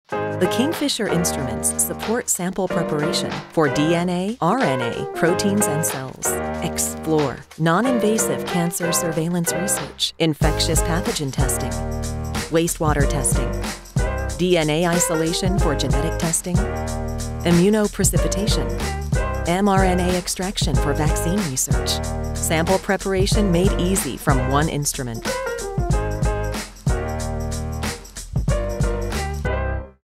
The KingFisher instruments support sample preparation for DNA, RNA, proteins, and cells. Explore non-invasive cancer surveillance research, infectious pathogen testing, wastewater testing, DNA isolation for genetic testing, immunoprecipitation, mRNA extraction for vaccine research. Sample preparation made easy from one instrument.